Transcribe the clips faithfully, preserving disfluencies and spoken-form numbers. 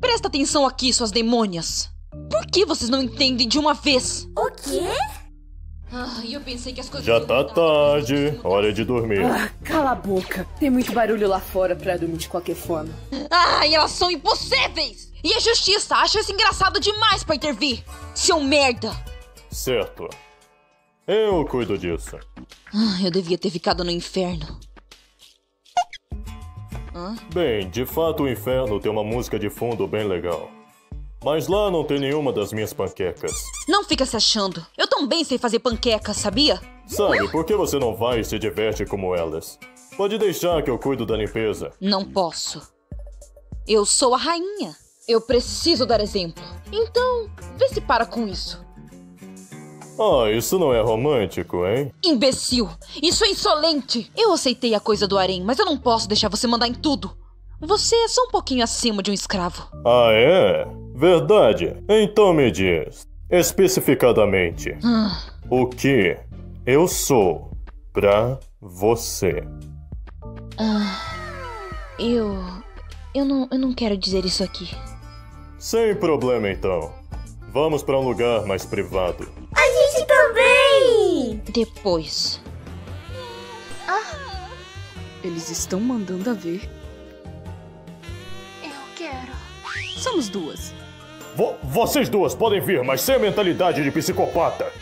Presta atenção aqui, suas demônias. Por que vocês não entendem de uma vez? O quê? Ah, eu pensei que as coisas... Já tá tarde, hora de dormir. Ah, cala a boca. Tem muito barulho lá fora pra dormir de qualquer forma. Ah, e elas são impossíveis! E a justiça acha isso engraçado demais pra intervir. Seu merda! Certo. Eu cuido disso. Ah, eu devia ter ficado no inferno. Hã? Bem, de fato o inferno tem uma música de fundo bem legal. Mas lá não tem nenhuma das minhas panquecas. Não fica se achando. Eu também sei fazer panquecas, sabia? Sabe, por que você não vai e se diverte como elas? Pode deixar que eu cuido da limpeza. Não posso. Eu sou a rainha. Eu preciso dar exemplo. Então, vê se para com isso. Ah, isso não é romântico, hein? Imbecil! Isso é insolente! Eu aceitei a coisa do harém, mas eu não posso deixar você mandar em tudo. Você é só um pouquinho acima de um escravo. Ah, é? Verdade. Então me diz, especificadamente, Ah. o que eu sou pra você? Ah, eu... Eu não, eu não quero dizer isso aqui. Sem problema, então. Vamos pra um lugar mais privado. A gente também! Depois. Eles estão mandando a ver. Eu quero. Somos duas. Vo- vocês duas podem vir, mas sem a mentalidade de psicopata.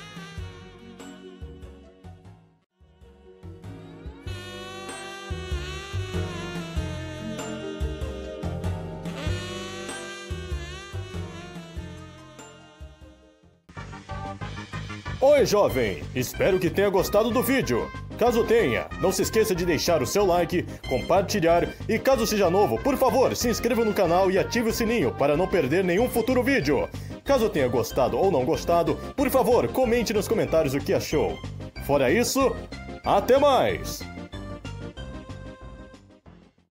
Oi, jovem! Espero que tenha gostado do vídeo. Caso tenha, não se esqueça de deixar o seu like, compartilhar e caso seja novo, por favor, se inscreva no canal e ative o sininho para não perder nenhum futuro vídeo. Caso tenha gostado ou não gostado, por favor, comente nos comentários o que achou. Fora isso, até mais!